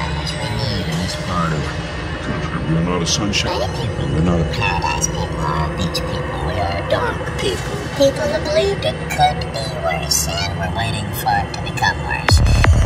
sunshine which we need in this part of the country. We are not a sunshine. Many people, we're not a paradise people or a beach people. We are a dark people. People who believed it could be worse, and we're waiting for it to become worse.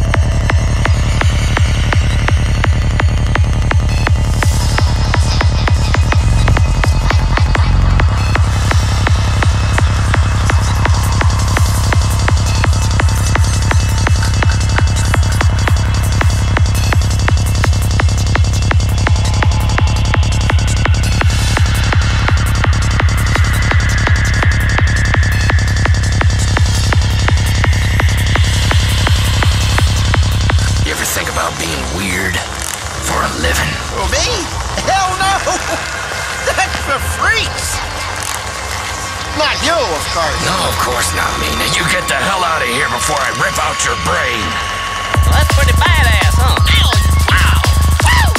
Not you, of course. No, of course not me. Now you get the hell out of here before I rip out your brain. Well, that's pretty badass, huh? Ow! Wow! Woo!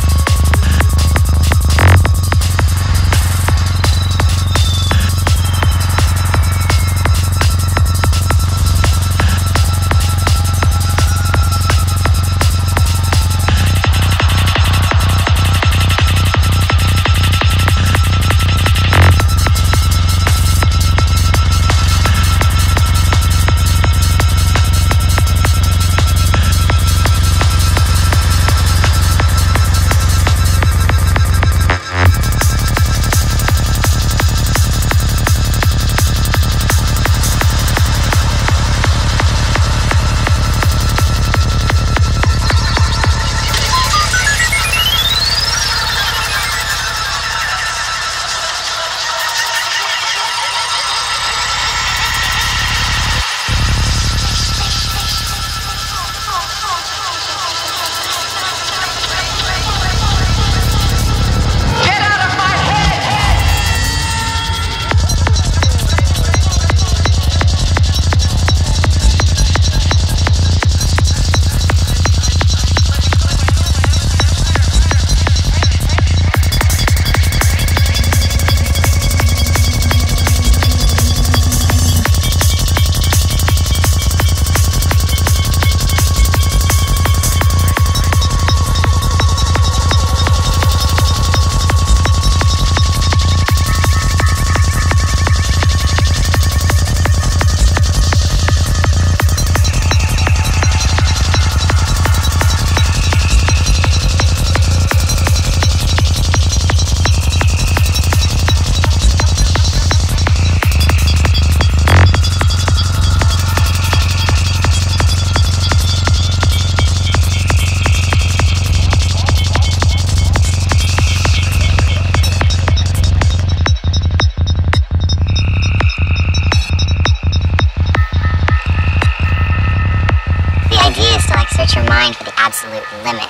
Search your mind for the absolute limit.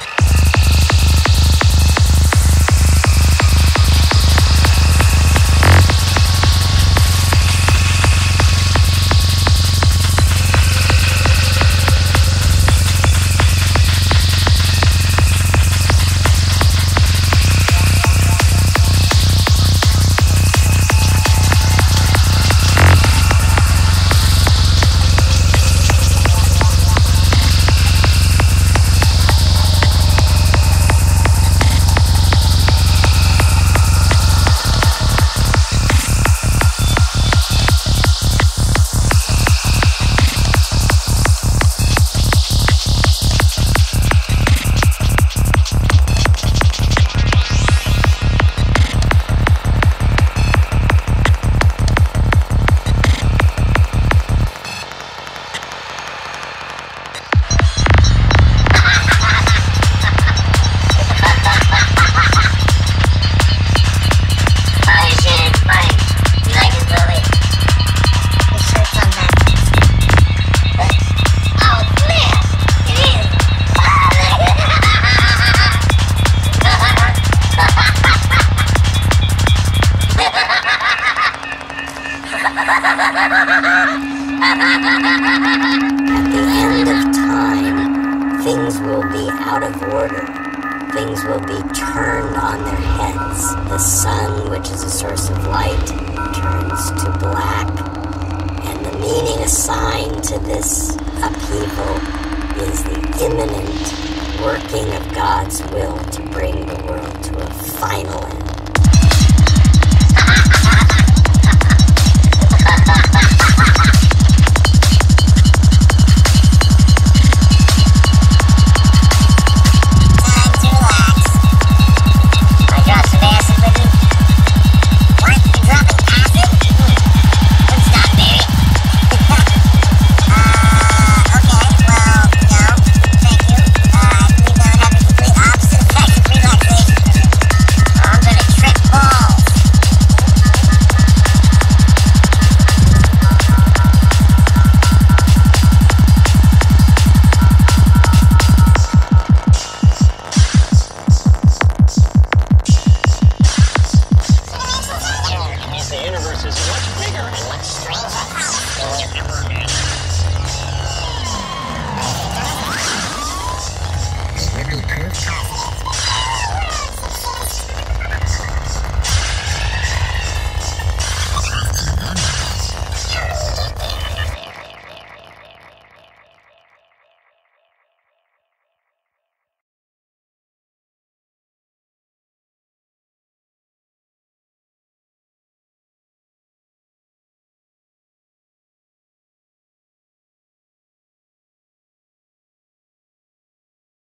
At the end of time, things will be out of order. Things will be turned on their heads. The sun, which is a source of light, turns to black. And the meaning assigned to this upheaval is the imminent working of God's will to bring the world to a final end.